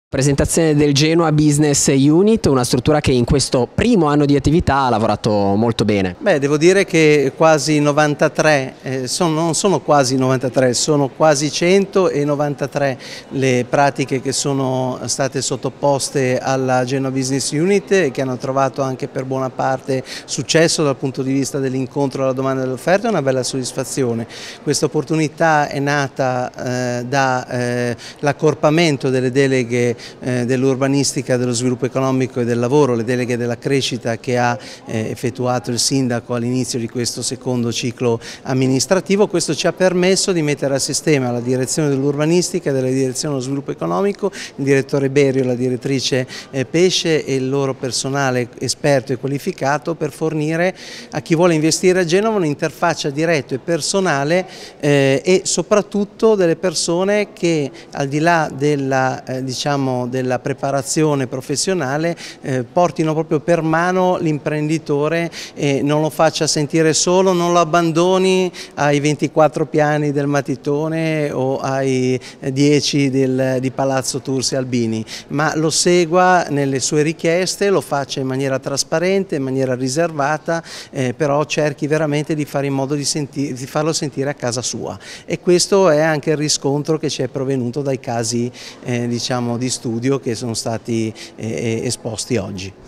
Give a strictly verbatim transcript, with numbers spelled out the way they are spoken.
Presentazione del Genoa Business Unit, una struttura che in questo primo anno di attività ha lavorato molto bene. Beh, devo dire che quasi novantatré, eh, sono, non sono quasi novantatré, sono quasi centonovantatré le pratiche che sono state sottoposte alla Genoa Business Unit e che hanno trovato anche per buona parte successo dal punto di vista dell'incontro alla domanda e dell'offerta e una bella soddisfazione. Questa opportunità è nata eh, dall'accorpamento delle deleghe Eh, dell'urbanistica, dello sviluppo economico e del lavoro, le deleghe della crescita che ha eh, effettuato il sindaco all'inizio di questo secondo ciclo amministrativo. Questo ci ha permesso di mettere a sistema la direzione dell'urbanistica e della direzione dello sviluppo economico, il direttore Berio e la direttrice eh, Pesce e il loro personale esperto e qualificato per fornire a chi vuole investire a Genova un'interfaccia diretta e personale eh, e soprattutto delle persone che al di là della eh, diciamo della preparazione professionale eh, portino proprio per mano l'imprenditore e non lo faccia sentire solo, non lo abbandoni ai ventiquattro piani del Matitone o ai dieci del, di Palazzo Tursi Albini, ma lo segua nelle sue richieste, lo faccia in maniera trasparente, in maniera riservata, eh, però cerchi veramente di fare in modo di, senti, di farlo sentire a casa sua, e questo è anche il riscontro che ci è provenuto dai casi eh, diciamo di studio che sono stati eh, esposti oggi.